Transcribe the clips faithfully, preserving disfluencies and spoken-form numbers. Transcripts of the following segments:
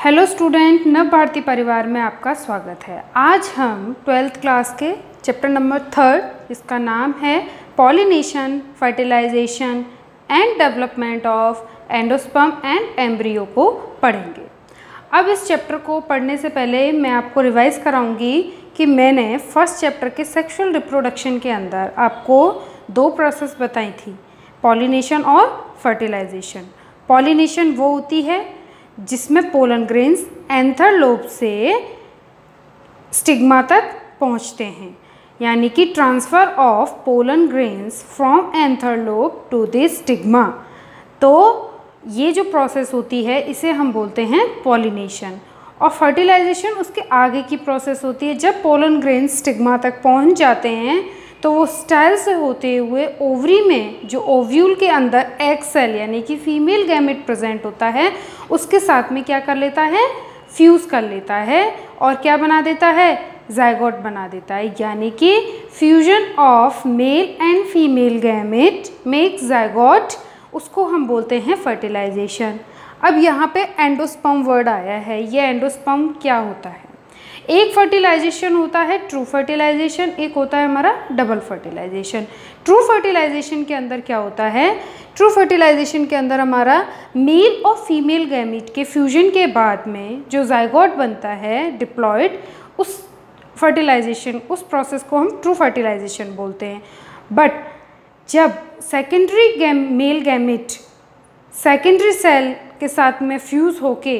Hello student, नव भारती परिवार में आपका स्वागत है। आज हम ट्वेल्थ क्लास के चैप्टर नंबर थर्ड, इसका नाम है pollination, fertilisation and development of endosperm and embryo को पढ़ेंगे। अब इस चैप्टर को पढ़ने से पहले मैं आपको रिवाइज कराऊंगी कि मैंने फर्स्ट चैप्टर के सेक्सुअल रिप्रोडक्शन के अंदर आपको दो प्रोसेस बताई थी, पॉलिनेशन और फर्टिलाइजेशन। पॉलिनेशन वो होती है जिसमें पोलन ग्रेन्स एंथर लोब से स्टिग्मा तक पहुंचते हैं, यानी कि transfer of pollen grains from anther lobe to the stigma. तो ये जो प्रोसेस होती है इसे हम बोलते हैं पॉलिनेशन। और फर्टिलाइजेशन उसके आगे की प्रोसेस होती है। जब पोलन ग्रेन्स स्टिग्मा तक पहुंच जाते हैं तो वो स्टाइल से होते हुए ओवरी में जो ओव्यूल के अंदर एग सेल यानी कि फीमेल गैमेट प्रेजेंट होता है उसके साथ में क्या कर लेता है, फ्यूज़ कर लेता है और क्या बना देता है, जाइगोट बना देता है। यानी कि fusion of male and female gamete make zygote, उसको हम बोलते हैं फर्टिलाइजेशन। अब यहाँ पे एंडोस्पर्म वर्ड आया है। ये एंडोस्पर्म क्या होता है? एक फर्टिलाइजेशन होता है ट्रू फर्टिलाइजेशन, एक होता है हमारा डबल फर्टिलाइजेशन। ट्रू फर्टिलाइजेशन के अंदर क्या होता है? ट्रू फर्टिलाइजेशन के अंदर हमारा मेल और फीमेल गैमीट के फ्यूजन के बाद में जो जाइगोट बनता है डिप्लॉयड, उस फर्टिलाइजेशन उस प्रोसेस को हम ट्रू फर्टिलाइजेशन बोलते हैं। बट जब सेकेंडरी गैम मेल गैमीट सेकेंडरी सेल के साथ में फ्यूज़ होके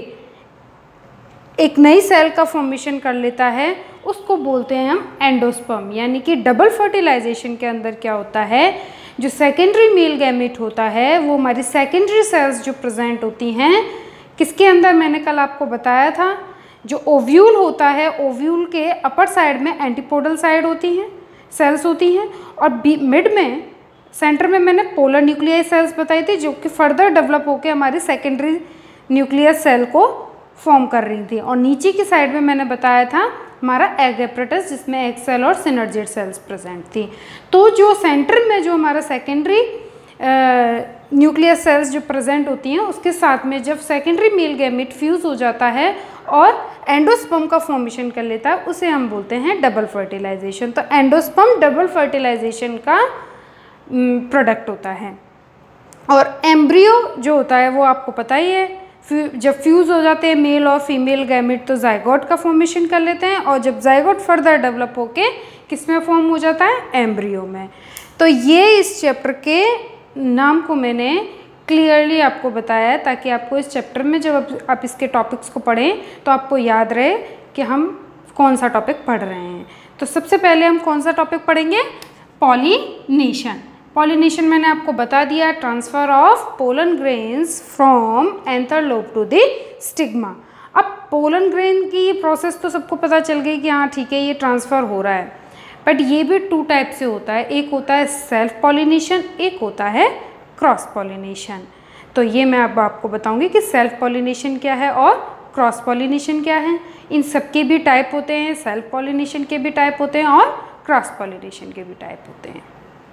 एक नई सेल का फॉर्मेशन कर लेता है, उसको बोलते हैं हम एंडोस्पर्म। यानी कि डबल फर्टिलाइजेशन के अंदर क्या होता है, जो सेकेंडरी मेल गैमेट होता है वो हमारी सेकेंडरी सेल्स जो प्रेजेंट होती हैं किसके अंदर, मैंने कल आपको बताया था, जो ओव्यूल होता है ओव्यूल के अपर साइड में एंटीपोडल साइड होती हैं सेल्स होती हैं, और बी मिड में सेंटर में मैंने पोलर न्यूक्लियाई सेल्स बताई थी जो कि फर्दर डेवलप होकर हमारी सेकेंडरी न्यूक्लियस सेल को फॉर्म कर रही थी। और नीचे की साइड में मैंने बताया था हमारा एग एपरेटस जिसमें एग सेल और सिनर्जिड सेल्स प्रेजेंट थी। तो जो सेंटर में जो हमारा सेकेंडरी न्यूक्लियस सेल्स जो प्रेजेंट होती हैं उसके साथ में जब सेकेंडरी मेल गैमेट फ्यूज़ हो जाता है और एंडोस्पर्म का फॉर्मेशन कर लेता है, उसे हम बोलते हैं डबल फर्टिलाइजेशन। तो एंडोस्पर्म डबल फर्टिलाइजेशन का प्रोडक्ट होता है। और एम्ब्रियो जो होता है वो आपको पता ही है, जब फ्यूज़ हो जाते हैं मेल और फीमेल गैमेट तो जाइगोट का फॉर्मेशन कर लेते हैं, और जब जाइगोट फर्दर डेवलप होके किस में फॉर्म हो जाता है, एम्ब्रियो में। तो ये इस चैप्टर के नाम को मैंने क्लियरली आपको बताया है ताकि आपको इस चैप्टर में जब आप इसके टॉपिक्स को पढ़ें तो आपको याद रहे कि हम कौन सा टॉपिक पढ़ रहे हैं। तो सबसे पहले हम कौन सा टॉपिक पढ़ेंगे, पॉलिनेशन। पॉलिनेशन मैंने आपको बता दिया, transfer of pollen grains from anther lobe to the stigma. अब पोलन ग्रेन की प्रोसेस तो सबको पता चल गई कि हाँ ठीक है ये ट्रांसफ़र हो रहा है, बट ये भी टू टाइप से होता है। एक होता है सेल्फ पॉलिनेशन, एक होता है क्रॉस पॉलिनेशन। तो ये मैं अब आपको बताऊंगी कि सेल्फ पॉलिनेशन क्या है और क्रॉस पॉलिनेशन क्या है। इन सब के भी टाइप होते हैं, सेल्फ पॉलिनेशन के भी टाइप होते हैं और क्रॉस पॉलिनेशन के भी टाइप होते हैं।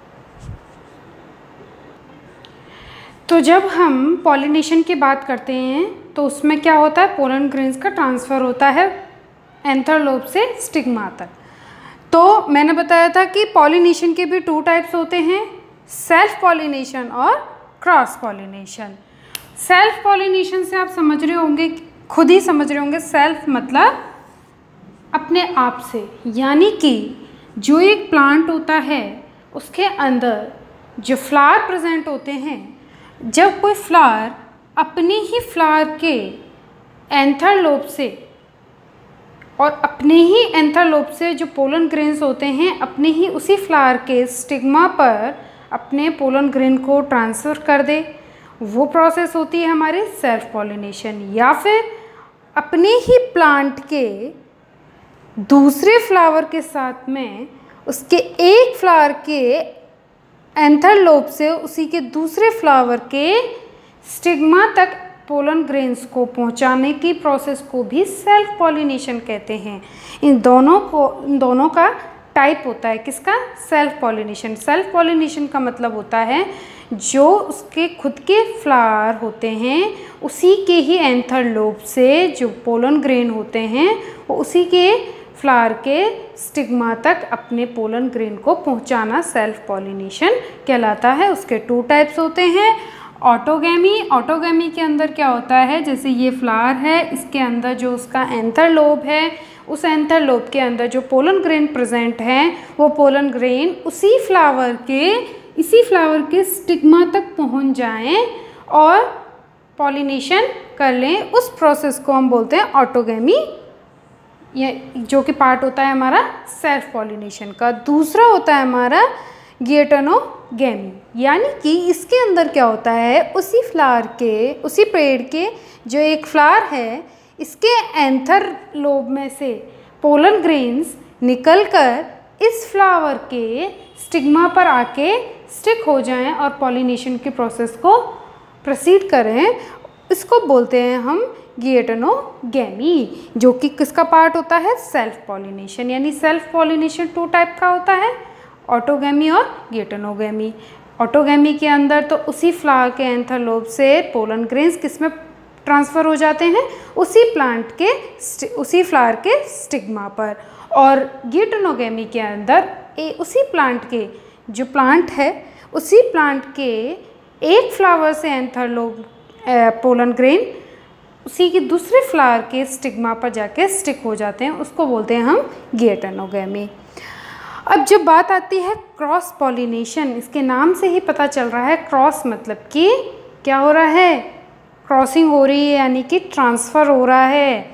तो जब हम पॉलिनेशन की बात करते हैं तो उसमें क्या होता है, पोलन ग्रेन्स का ट्रांसफ़र होता है एंथर लोब से स्टिग्मा तक। तो मैंने बताया था कि पॉलिनेशन के भी टू टाइप्स होते हैं, सेल्फ पॉलिनेशन और क्रॉस पॉलिनेशन। सेल्फ पॉलिनेशन से आप समझ रहे होंगे, खुद ही समझ रहे होंगे, सेल्फ मतलब अपने आप से, यानी कि जो एक प्लांट होता है उसके अंदर जो फ्लावर प्रेजेंट होते हैं, जब कोई फ्लावर अपने ही फ्लावर के एंथर लोब से और अपने ही एंथर लोब से जो पोलन ग्रेन्स होते हैं अपने ही उसी फ्लावर के स्टिग्मा पर अपने पोलन ग्रेन को ट्रांसफ़र कर दे, वो प्रोसेस होती है हमारी सेल्फ पॉलिनेशन। या फिर अपने ही प्लांट के दूसरे फ्लावर के साथ में उसके एक फ्लावर के एंथर लोब से उसी के दूसरे फ्लावर के स्टिग्मा तक पोलन ग्रेन्स को पहुंचाने की प्रोसेस को भी सेल्फ पॉलिनेशन कहते हैं। इन दोनों को इन दोनों का टाइप होता है किसका, सेल्फ पॉलिनेशन। सेल्फ पॉलिनेशन का मतलब होता है जो उसके खुद के फ्लावर होते हैं उसी के ही एंथर लोब से जो पोलन ग्रेन होते हैं वो उसी के फ्लावर के स्टिग्मा तक अपने पोलन ग्रेन को पहुंचाना सेल्फ पॉलिनेशन कहलाता है। उसके टू टाइप्स होते हैं। ऑटोगैमी, ऑटोगैमी के अंदर क्या होता है, जैसे ये फ्लावर है, इसके अंदर जो उसका एंथर लोब है, उस एंथर लोब के अंदर जो पोलन ग्रेन प्रेजेंट है वो पोलन ग्रेन उसी फ्लावर के इसी फ्लावर के स्टिग्मा तक पहुंच जाएं और पॉलिनेशन कर लें। उस प्रोसेस को हम बोलते हैं ऑटोगैमी, ये जो कि पार्ट होता है हमारा सेल्फ पॉलिनेशन का। दूसरा होता है हमारा गिएटोनोगैमी, यानी कि इसके अंदर क्या होता है, उसी फ्लावर के उसी पेड़ के जो एक फ्लावर है इसके एंथर लोब में से पोलन ग्रेन्स निकलकर इस फ्लावर के स्टिग्मा पर आके स्टिक हो जाएं और पॉलिनेशन के प्रोसेस को प्रोसीड करें। इसको बोलते हैं हम गिएटोनोगैमी, जो कि किसका पार्ट होता है, सेल्फ पॉलिनेशन। यानी सेल्फ पॉलिनेशन टू टाइप का होता है, ऑटोगैमी और गिएटोनोगैमी। ऑटोगैमी के अंदर तो उसी फ्लावर के एंथर लोब से पोलन ग्रेन्स किसमें ट्रांसफ़र हो जाते हैं, उसी प्लांट के उसी फ्लावर के स्टिग्मा पर। और गिएटोनोगैमी के अंदर ए, उसी प्लांट के जो प्लांट है उसी प्लांट के एक फ्लावर से एंथर लोब पोलन ग्रेन उसी के दूसरे फ्लावर के स्टिग्मा पर जाके स्टिक हो जाते हैं, उसको बोलते हैं हम गिएटोनोगैमी। अब जब बात आती है क्रॉस पॉलिनेशन, इसके नाम से ही पता चल रहा है क्रॉस मतलब कि क्या हो रहा है, क्रॉसिंग हो रही है, यानी कि ट्रांसफ़र हो रहा है।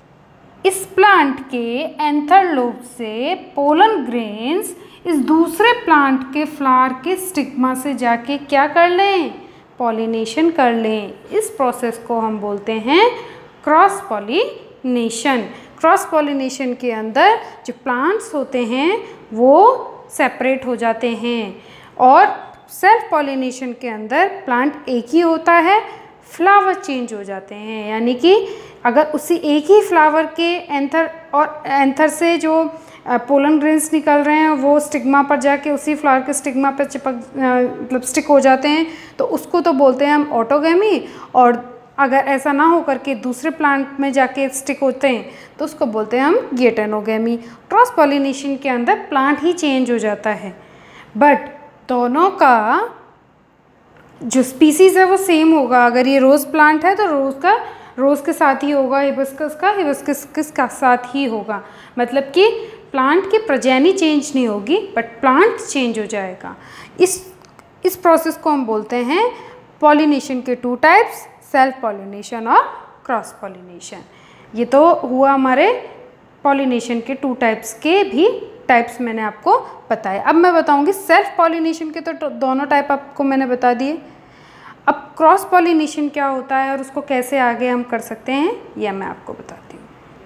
इस प्लांट के एंथर लोब से पोलन ग्रेन्स इस दूसरे प्लांट के फ्लावर के स्टिग्मा से जाके क्या कर लें, पॉलिनेशन कर लें। इस प्रोसेस को हम बोलते हैं क्रॉस पॉलिनेशन। क्रॉस पॉलिनेशन के अंदर जो प्लांट्स होते हैं वो सेपरेट हो जाते हैं और सेल्फ पॉलिनेशन के अंदर प्लांट एक ही होता है, फ्लावर चेंज हो जाते हैं। यानी कि अगर उसी एक ही फ्लावर के एंथर और एंथर से जो पोलन ग्रेन्स निकल रहे हैं वो स्टिग्मा पर जाके उसी फ्लावर के स्टिग्मा पर चिपक मतलब स्टिक हो जाते हैं, तो उसको तो बोलते हैं हम ऑटोगैमी। और अगर ऐसा ना हो करके दूसरे प्लांट में जाके स्टिक होते हैं तो उसको बोलते हैं हम गिएटोनोगैमी। क्रॉस पॉलिनेशन के अंदर प्लांट ही चेंज हो जाता है, बट दोनों का जो स्पीसीज़ है वो सेम होगा। अगर ये रोज़ प्लांट है तो रोज़ का रोज़ के साथ ही होगा, हिबिस्कस का हिबिस्कस के साथ ही होगा। मतलब कि प्लांट की प्रजाति चेंज नहीं होगी बट प्लांट चेंज हो जाएगा। इस इस प्रोसेस को हम बोलते हैं पॉलिनेशन के टू टाइप्स, सेल्फ पॉलिनेशन और क्रॉस पॉलिनेशन। ये तो हुआ हमारे पॉलिनेशन के टू टाइप्स के भी टाइप्स मैंने आपको बताए। अब मैं बताऊंगी सेल्फ पॉलिनेशन के तो दोनों टाइप आपको मैंने बता दिए। अब क्रॉस पॉलिनेशन क्या होता है और उसको कैसे आगे हम कर सकते हैं यह मैं आपको बताती हूँ।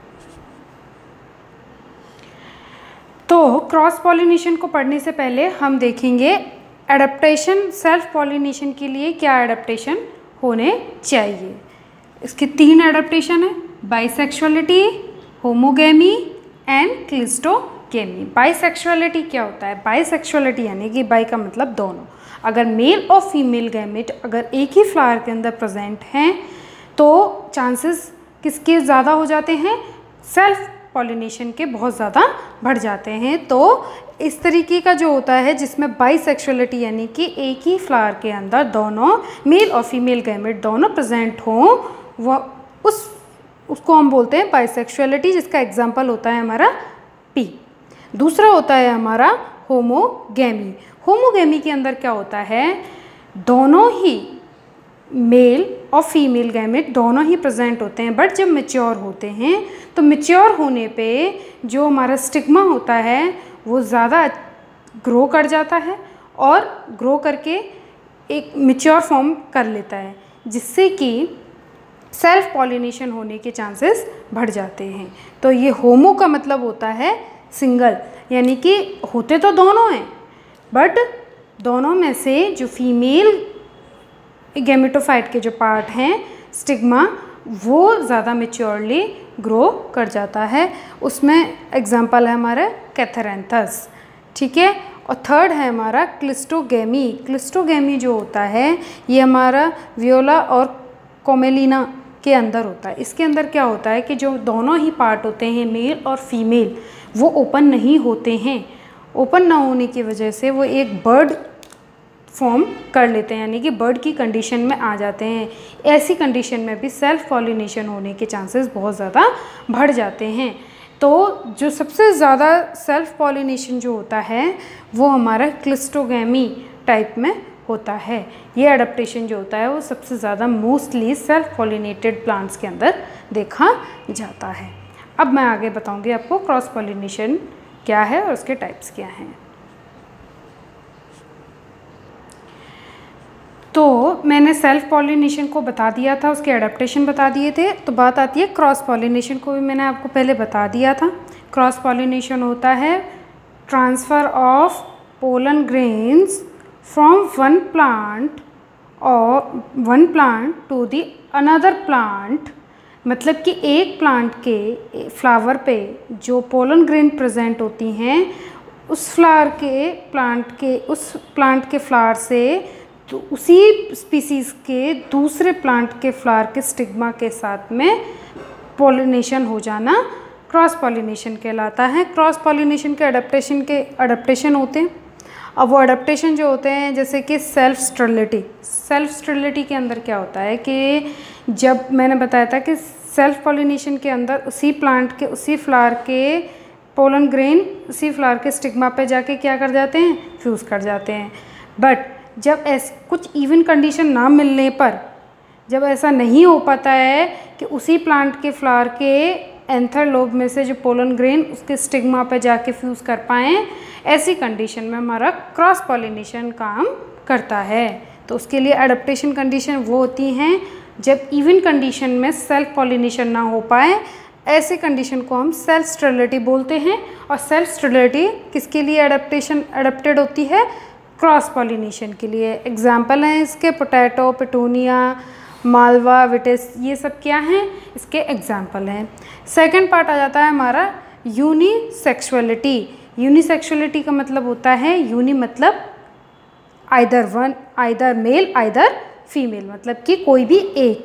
तो क्रॉस पॉलिनेशन को पढ़ने से पहले हम देखेंगे एडेप्टेशन। सेल्फ पॉलिनेशन के लिए क्या एडेप्टेशन होने चाहिए। इसके तीन एडेप्टेशन है, bisexuality, homogamy and cleistogamy. Bisexuality क्या होता है, बाइसेक्सुअलिटी यानी कि बाई का मतलब दोनों। अगर मेल और फीमेल गैमेट अगर एक ही फ्लावर के अंदर प्रेजेंट हैं तो चांसेस किसके ज़्यादा हो जाते हैं, सेल्फ पॉलिनेशन के बहुत ज़्यादा बढ़ जाते हैं। तो इस तरीके का जो होता है जिसमें बाइसेक्सुअलिटी यानी कि एक ही फ्लावर के अंदर दोनों मेल और फीमेल गैमेट दोनों प्रेजेंट हों, वह उस उसको हम बोलते हैं बाइसेक्सुअलिटी, जिसका एग्जाम्पल होता है हमारा पी। दूसरा होता है हमारा होमोगैमी। होमोगैमी के अंदर क्या होता है, दोनों ही मेल और फीमेल गैमेट दोनों ही प्रेजेंट होते हैं, बट जब मैच्योर होते हैं तो मैच्योर होने पे जो हमारा स्टिग्मा होता है वो ज़्यादा ग्रो कर जाता है और ग्रो करके एक मैच्योर फॉर्म कर लेता है, जिससे कि सेल्फ पॉलिनेशन होने के चांसेस बढ़ जाते हैं। तो ये होमो का मतलब होता है सिंगल, यानी कि होते तो दोनों हैं बट दोनों में से जो फीमेल गैमेटोफाइट के जो पार्ट हैं स्टिग्मा वो ज़्यादा मैच्योरली ग्रो कर जाता है। उसमें एग्जांपल है हमारा कैथेरेंथस, ठीक है। और थर्ड है हमारा क्लिस्टोगेमी। क्लिस्टोगेमी जो होता है ये हमारा वियोला और कोमेलिना के अंदर होता है। इसके अंदर क्या होता है कि जो दोनों ही पार्ट होते हैं मेल और फीमेल वो ओपन नहीं होते हैं। ओपन ना होने की वजह से वो एक बर्ड फॉर्म कर लेते हैं, यानी कि बर्ड की कंडीशन में आ जाते हैं। ऐसी कंडीशन में भी सेल्फ पॉलिनेशन होने के चांसेस बहुत ज़्यादा बढ़ जाते हैं। तो जो सबसे ज़्यादा सेल्फ पॉलिनेशन जो होता है वो हमारा क्लिस्टोगेमी टाइप में होता है। ये एडेप्टेशन जो होता है वो सबसे ज़्यादा मोस्टली सेल्फ पॉलिनेटेड प्लांट्स के अंदर देखा जाता है। अब मैं आगे बताऊंगी आपको क्रॉस पॉलिनेशन क्या है और उसके टाइप्स क्या हैं। तो मैंने सेल्फ पॉलिनेशन को बता दिया था, उसके एडेप्टेशन बता दिए थे। तो बात आती है क्रॉस पॉलिनेशन को, भी मैंने आपको पहले बता दिया था। क्रॉस पॉलिनेशन होता है transfer of pollen grains from one plant और one plant to the another plant. मतलब कि एक प्लांट के फ्लावर पे जो पोलन ग्रेन प्रेजेंट होती हैं उस फ्लावर के प्लांट के उस प्लांट के फ्लावर से तो उसी स्पीसीज़ के दूसरे प्लांट के फ्लावर के स्टिग्मा के साथ में पॉलिनेशन हो जाना क्रॉस पॉलिनेशन कहलाता है। क्रॉस पॉलिनेशन के अडेप्टेशन के अडेप्टेशन होते हैं। अब वो अडेप्टेशन जो होते हैं जैसे कि सेल्फ स्टेरिलिटी। सेल्फ स्टेरिलिटी के अंदर क्या होता है कि जब मैंने बताया था कि सेल्फ पॉलिनेशन के अंदर उसी प्लांट के उसी फ्लावर के पोलन ग्रेन उसी फ्लावर के स्टिग्मा पे जाके क्या कर जाते हैं, फ्यूज़ कर जाते हैं। बट जब ऐसे कुछ इवन कंडीशन ना मिलने पर, जब ऐसा नहीं हो पाता है कि उसी प्लांट के फ्लावर के एंथर लोब में से जो पोलन ग्रेन उसके स्टिग्मा पे जाके फ्यूज़ कर पाएँ, ऐसी कंडीशन में हमारा क्रॉस पॉलिनेशन काम करता है। तो उसके लिए एडेप्टेशन कंडीशन वो होती हैं जब इवन कंडीशन में सेल्फ पॉलिनेशन ना हो पाए, ऐसे कंडीशन को हम सेल्फ स्टेरिलिटी बोलते हैं। और सेल्फ स्टेरिलिटी किसके लिए एडेप्टेशन एडेप्टेड होती है, क्रॉस पॉलिनेशन के लिए। एग्जाम्पल हैं इसके पोटैटो, पिटूनिया, मालवा, विटिस, ये सब क्या हैं, इसके एग्जाम्पल हैं। सेकंड पार्ट आ जाता है हमारा यूनिसेक्सुअलिटी। यूनिसेक्सुअलिटी का मतलब होता है, यूनि मतलब either one, either male, either female, मतलब कि कोई भी एक।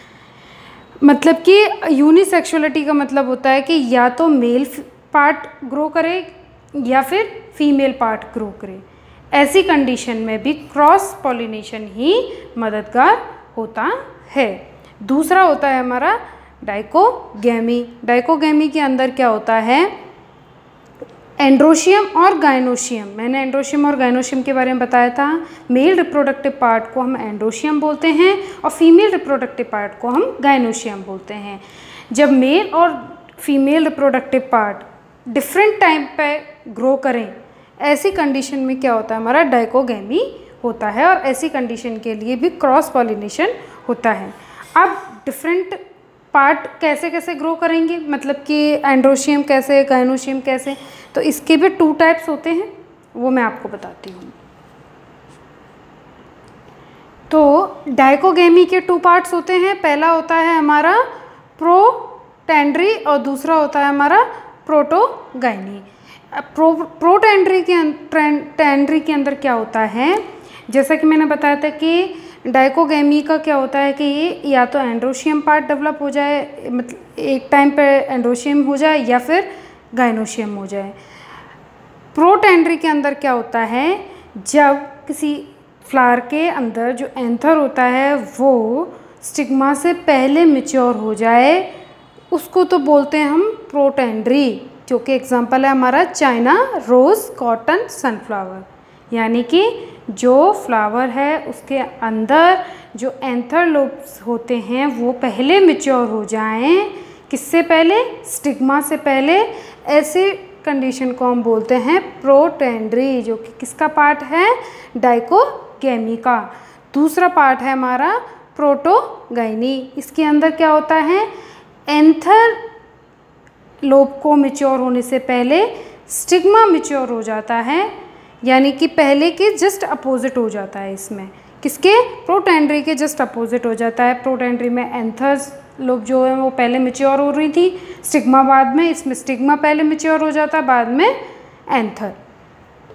मतलब कि यूनिसेक्सुअलिटी का मतलब होता है कि या तो मेल पार्ट ग्रो करे या फिर फीमेल पार्ट ग्रो करे। ऐसी कंडीशन में भी क्रॉस पॉलिनेशन ही मददगार होता है। दूसरा होता है हमारा डाइकोगेमी। डाइकोगेमी के अंदर क्या होता है, एंड्रोशियम और गाइनोशियम। मैंने एंड्रोशियम और गाइनोशियम के बारे में बताया था। मेल रिप्रोडक्टिव पार्ट को हम एंड्रोशियम बोलते हैं और फीमेल रिप्रोडक्टिव पार्ट को हम गाइनोशियम बोलते हैं। जब मेल और female reproductive part different time पे ग्रो करें, ऐसी कंडीशन में क्या होता है, हमारा डाइकोगेमी होता है। और ऐसी कंडीशन के लिए भी क्रॉस पॉलिनेशन होता है। अब डिफरेंट पार्ट कैसे कैसे ग्रो करेंगे, मतलब कि एंड्रोशियम कैसे, गाइनोशियम कैसे, तो इसके भी टू टाइप्स होते हैं, वो मैं आपको बताती हूँ। तो डाइकोगेमी के टू पार्ट्स होते हैं। पहला होता है हमारा प्रोटेंड्री और दूसरा होता है हमारा प्रोटोगाइनी। प्रो प्रोटेंड्री के टेंड्री के अंदर क्या होता है, जैसा कि मैंने बताया था कि डाइकोगेमी का क्या होता है कि ये या तो एंड्रोशियम पार्ट डेवलप हो जाए, मतलब एक टाइम पे एंड्रोशियम हो जाए या फिर गाइनोशियम हो जाए। प्रोटेंड्री के अंदर क्या होता है, जब किसी फ्लावर के अंदर जो एंथर होता है वो स्टिग्मा से पहले मैच्योर हो जाए, उसको तो बोलते हैं हम प्रोटेंड्री, जो कि एग्जांपल है हमारा चाइना रोज़, कॉटन, सनफ्लावर। यानी कि जो फ्लावर है उसके अंदर जो एंथर लोब्स होते हैं वो पहले मैच्योर हो जाएं, किससे पहले, स्टिग्मा से पहले। ऐसे कंडीशन को हम बोलते हैं प्रोटेंड्री, जो कि किसका पार्ट है, डाइकोगेमी का। दूसरा पार्ट है हमारा प्रोटोगाइनी। इसके अंदर क्या होता है, एंथर लोब को मैच्योर होने से पहले स्टिग्मा मैच्योर हो जाता है, यानी कि पहले के जस्ट अपोजिट हो जाता है। इसमें किसके, प्रोटेंड्री के जस्ट अपोजिट हो जाता है। प्रोटेंड्री में एंथर्स लोब जो है वो पहले मैच्योर हो रही थी, स्टिग्मा बाद में, इसमें स्टिग्मा पहले मैच्योर हो जाता है, बाद में एंथर।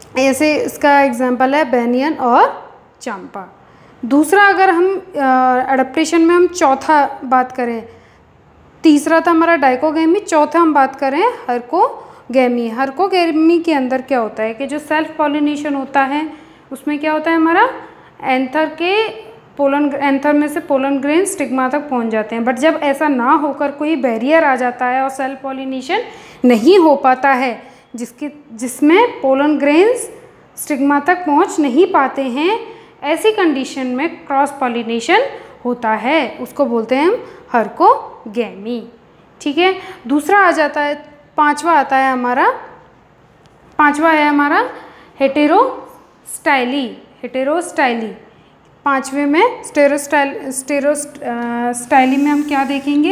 ऐसे इसका एग्जाम्पल है बेनियन और चांपा। दूसरा अगर हम अडप्टेशन में हम चौथा बात करें, तीसरा था हमारा डाइकोगेमी, चौथा हम बात करें हर्कोगेमी। हर्कोगेमी के अंदर क्या होता है कि जो सेल्फ पॉलिनेशन होता है उसमें क्या होता है हमारा एंथर के पोलन एंथर में से पोलन ग्रेन स्टिग्मा तक पहुंच जाते हैं। बट जब ऐसा ना होकर कोई बैरियर आ जाता है और सेल्फ पॉलिनेशन नहीं हो पाता है, जिसके जिसमें पोलन ग्रेन्स स्टिग्मा तक पहुंच नहीं पाते हैं, ऐसी कंडीशन में क्रॉस पॉलिनेशन होता है, उसको बोलते हैं हम हर्कोगेमी। ठीक है। दूसरा आ जाता है, पांचवा आता है हमारा, पांचवा है हमारा हेटेरोस्टाइली। हेटेरोस्टाइली पांचवे में स्टेरोस्टाइल स्टेरोस्टाइली में हम क्या देखेंगे,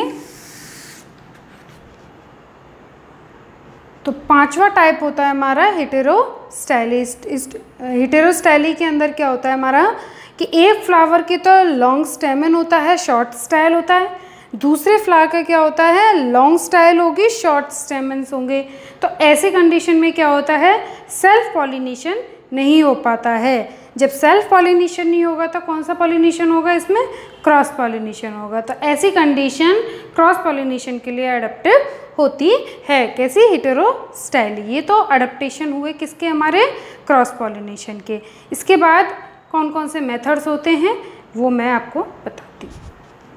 तो पांचवा टाइप होता है हमारा हेटेरोस्टाइली। हेटेरोस्टाइली के अंदर क्या होता है हमारा कि एक फ्लावर की तो लॉन्ग स्टेमन होता है, शॉर्ट स्टाइल होता है, दूसरे फ्लावर का क्या होता है लॉन्ग स्टाइल होगी, शॉर्ट स्टेमन्स होंगे। तो ऐसे कंडीशन में क्या होता है सेल्फ पॉलिनेशन नहीं हो पाता है। जब सेल्फ पॉलिनेशन नहीं होगा तो कौन सा पॉलिनेशन होगा, इसमें क्रॉस पॉलिनेशन होगा। तो ऐसी कंडीशन क्रॉस पॉलिनेशन के लिए अडेप्टिव होती है। कैसी, हेटेरोस्टाइली। ये तो अडेप्टेशन हुए किसके, हमारे क्रॉस पॉलिनेशन के। इसके बाद कौन कौन से मेथड्स होते हैं वो मैं आपको बताती हूँ।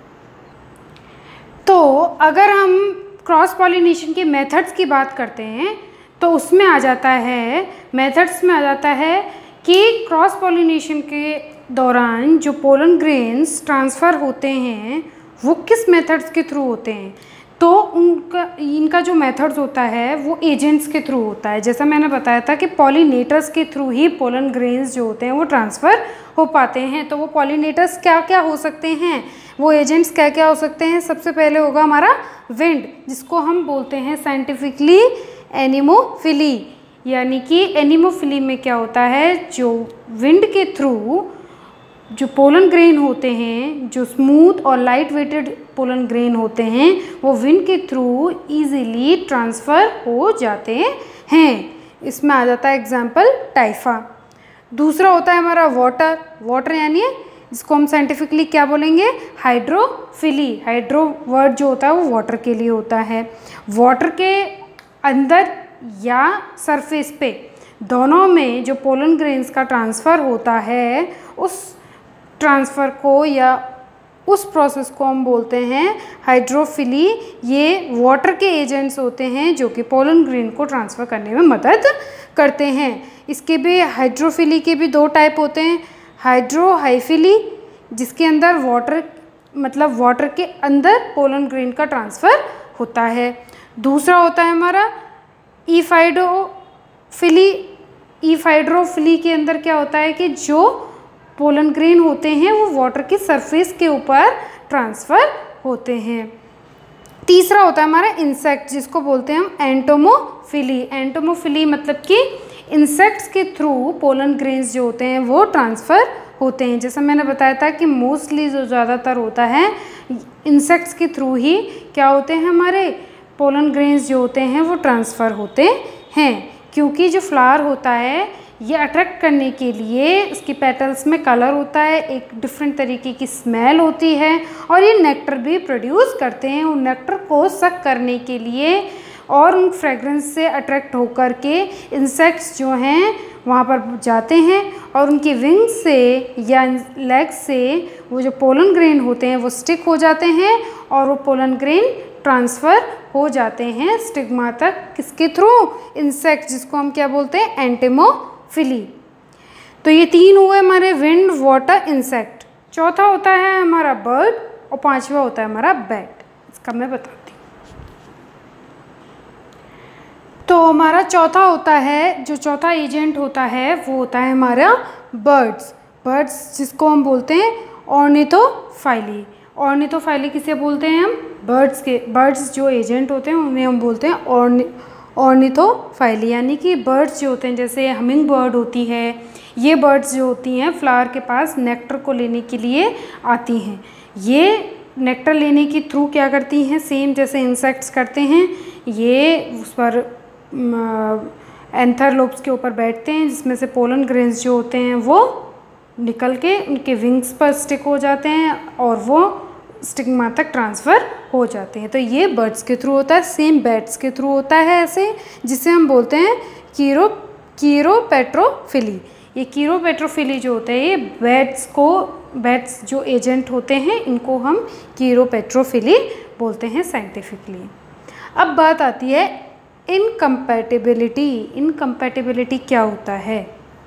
तो अगर हम क्रॉस पॉलिनेशन के मेथड्स की बात करते हैं तो उसमें आ जाता है, मेथड्स में आ जाता है कि क्रॉस पॉलिनेशन के दौरान जो पोलन ग्रेन्स ट्रांसफ़र होते हैं वो किस मेथड्स के थ्रू होते हैं। तो उनका इनका जो मेथड्स होता है वो एजेंट्स के थ्रू होता है। जैसा मैंने बताया था कि पॉलिनेटर्स के थ्रू ही पोलन ग्रेन्स जो होते हैं वो ट्रांसफ़र हो पाते हैं। तो वो पॉलिनेटर्स क्या क्या हो सकते हैं, वो एजेंट्स क्या क्या हो सकते हैं। सबसे पहले होगा हमारा विंड, जिसको हम बोलते हैं साइंटिफिकली एनिमोफिली। यानी कि एनिमोफिली में क्या होता है, जो विंड के थ्रू जो पोलन ग्रेन होते हैं, जो स्मूथ और लाइट वेटेड पोलन ग्रेन होते हैं, वो विंड के थ्रू इजीली ट्रांसफ़र हो जाते हैं। इसमें आ जाता है एग्जांपल टाइफा। दूसरा होता है हमारा वाटर। वाटर यानी जिसको हम साइंटिफिकली क्या बोलेंगे, हाइड्रोफिली। हाइड्रो वर्ड जो होता है वो वाटर के लिए होता है। वाटर के अंदर या सरफेस पे दोनों में जो पोलन ग्रेन्स का ट्रांसफ़र होता है, उस ट्रांसफ़र को या उस प्रोसेस को हम बोलते हैं हाइड्रोफिली। ये वाटर के एजेंट्स होते हैं जो कि पोलन ग्रेन को ट्रांसफ़र करने में मदद करते हैं। इसके भी हाइड्रोफिली के भी दो टाइप होते हैं, हाइड्रोहाइफिली जिसके अंदर वाटर मतलब वाटर के अंदर पोलन ग्रेन का ट्रांसफ़र होता है। दूसरा होता है हमारा ईफाइडोफिली। ईफाइड्रोफिली के अंदर क्या होता है कि जो पोलन ग्रेन होते हैं वो वाटर की सरफेस के ऊपर ट्रांसफ़र होते हैं। तीसरा होता है हमारा इंसेक्ट, जिसको बोलते हैं हम एंटोमोफिली। एंटोमोफिली मतलब कि इंसेक्ट्स के थ्रू पोलन ग्रेन्स जो होते हैं वो ट्रांसफ़र होते हैं। जैसा मैंने बताया था कि मोस्टली जो ज़्यादातर होता है इंसेक्ट्स के थ्रू ही क्या होते हैं, हमारे पोलन ग्रेन्स जो होते हैं वो ट्रांसफ़र होते हैं। क्योंकि जो फ्लावर होता है ये अट्रैक्ट करने के लिए उसकी पेटल्स में कलर होता है, एक डिफरेंट तरीके की स्मेल होती है और ये नेक्टर भी प्रोड्यूस करते हैं। उन नेक्टर को सक करने के लिए और उन फ्रेगरेंस से अट्रैक्ट होकर के इंसेक्ट्स जो हैं वहाँ पर जाते हैं और उनकी विंग्स से या लेग्स से वो जो पोलन ग्रेन होते हैं वो स्टिक हो जाते हैं और वो पोलन ग्रेन ट्रांसफ़र हो जाते हैं स्टिग्मा तक। किसके थ्रू, इंसेक्ट, जिसको हम क्या बोलते हैं एंटेमोफिली। तो ये तीन हुए हमारे विंड, वाटर, इंसेक्ट। चौथा होता है हमारा बर्ड और पांचवा होता है हमारा बैट। इसका मैं बताती हूँ। तो हमारा चौथा होता है, जो चौथा एजेंट होता है वो होता है हमारा बर्ड्स। बर्ड्स जिसको हम बोलते हैं ऑर्निथोफाइली। ऑर्निथोफाइली किसे बोलते हैं हम, बर्ड्स के बर्ड्स जो एजेंट होते हैं उन्हें हम बोलते हैं ऑर्नि ऑर्निथोफाइली। यानी कि बर्ड्स जो होते हैं, जैसे हमिंग बर्ड होती है, ये बर्ड्स जो होती हैं फ्लावर के पास नेक्टर को लेने के लिए आती हैं। ये नेक्टर लेने के थ्रू क्या करती हैं, सेम जैसे इंसेक्ट्स करते हैं, ये उस पर एंथर लोब्स के ऊपर बैठते हैं, जिसमें से पोलन ग्रेन्स जो होते हैं वो निकल के उनके विंग्स पर स्टिक हो जाते हैं और वो स्टिग्मा तक ट्रांसफ़र हो जाते हैं। तो ये बर्ड्स के थ्रू होता है। सेम बैट्स के थ्रू होता है ऐसे, जिसे हम बोलते हैं कीरो कीरोपेट्रोफिली। ये कीरोपेट्रोफिली जो होते हैं ये बैट्स को बैट्स जो एजेंट होते हैं इनको हम कीरोपेट्रोफिली बोलते हैं साइंटिफिकली। अब बात आती है इनकम्पैटिबिलिटी। इनकम्पैटिबिलिटी क्या होता है?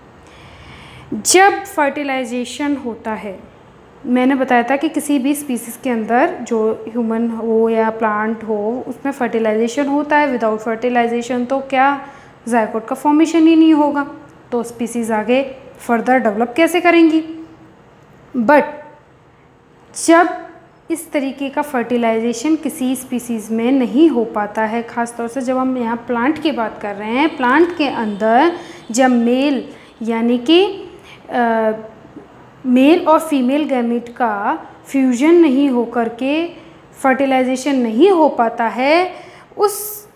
जब फर्टिलाइजेशन होता है, मैंने बताया था कि किसी भी स्पीसीज़ के अंदर जो ह्यूमन हो या प्लांट हो उसमें फर्टिलाइजेशन होता है। विदाउट फर्टिलाइजेशन तो क्या ज़ायगोट का फॉर्मेशन ही नहीं होगा, तो स्पीसीज़ आगे फर्दर डेवलप कैसे करेंगी। बट जब इस तरीके का फर्टिलाइजेशन किसी स्पीसीज़ में नहीं हो पाता है, ख़ास तौर से जब हम यहाँ प्लांट की बात कर रहे हैं, प्लांट के अंदर जब मेल यानी कि मेल और फीमेल गैमीट का फ्यूजन नहीं हो कर के फर्टिलाइजेशन नहीं हो पाता है, उस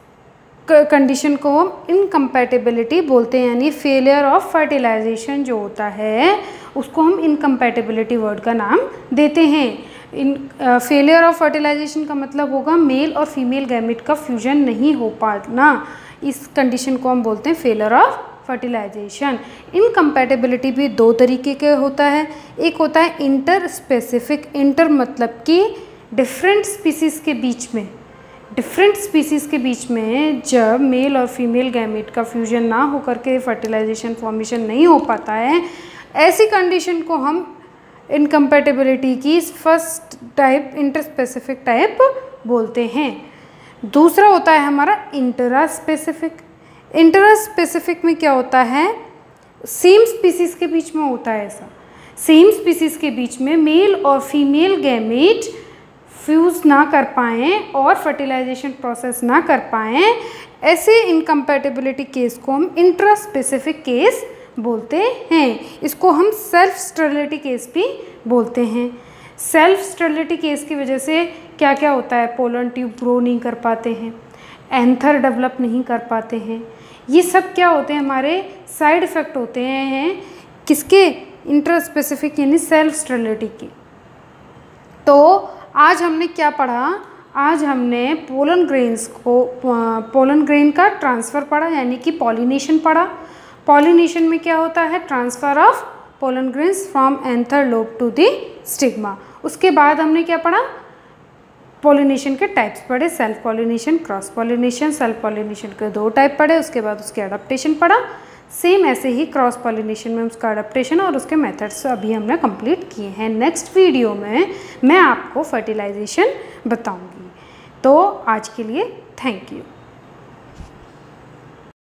कंडीशन को हम इनकम्पैटिबिलिटी बोलते हैं। यानी फेलियर ऑफ फर्टिलाइजेशन जो होता है उसको हम इनकम्पैटिबिलिटी वर्ड का नाम देते हैं। इन फेलियर ऑफ फर्टिलाइजेशन का मतलब होगा मेल और फीमेल गैमीट का फ्यूजन नहीं हो पाना। इस कंडीशन को हम बोलते हैं फेलियर ऑफ फर्टिलाइजेशन। इनकम्पैटिबिलिटी भी दो तरीके के होता है। एक होता है इंटर स्पेसिफिक। इंटर मतलब कि डिफरेंट स्पीसीज़ के बीच में डिफरेंट स्पीसीज़ के बीच में जब मेल और फीमेल गैमीट का फ्यूजन ना हो करके फर्टिलाइजेशन फॉर्मेशन नहीं हो पाता है, ऐसी कंडीशन को हम इनकम्पैटिबिलिटी की first type interspecific type बोलते हैं। दूसरा होता है हमारा इंटरा स्पेसिफिक। इंटरा स्पेसिफिक में क्या होता है? सेम स्पीसीज़ के बीच में होता है ऐसा। सेम स्पीसीज़ के बीच में मेल और फीमेल गैमीट फ्यूज़ ना कर पाएँ और फर्टिलाइजेशन प्रोसेस ना कर पाएँ, ऐसे इनकम्पैटिबिलिटी केस को हम इंट्रा स्पेसिफिक केस बोलते हैं। इसको हम सेल्फ स्टेरिलिटी केस भी बोलते हैं। सेल्फ स्टेरिलिटी केस की वजह से क्या क्या होता है? पोलन ट्यूब ग्रो नहीं कर पाते हैं, एंथर डेवलप नहीं कर पाते हैं। ये सब क्या होते हैं? हमारे साइड इफ़ेक्ट होते हैं किसके? इंट्रा स्पेसिफिक यानी सेल्फ स्टेरिलिटी के। तो आज हमने क्या पढ़ा? आज हमने पोलन ग्रेन्स को पोलन ग्रेन का ट्रांसफ़र पढ़ा, यानी कि पॉलिनेशन पढ़ा। पॉलिनेशन में क्या होता है? Transfer of pollen grains from anther lobe to the stigma. उसके बाद हमने क्या पढ़ा? पॉलिनेशन के टाइप्स पढ़े, self pollination, cross pollination. Self pollination के दो टाइप पढ़े, उसके बाद उसके अडेप्टेशन पढ़ा। सेम ऐसे ही क्रॉस पॉलिनेशन में उसका अडेप्टेशन और उसके मेथड्स अभी हमने कंप्लीट किए हैं। नेक्स्ट वीडियो में मैं आपको फर्टिलाइजेशन बताऊंगी। तो आज के लिए थैंक यू।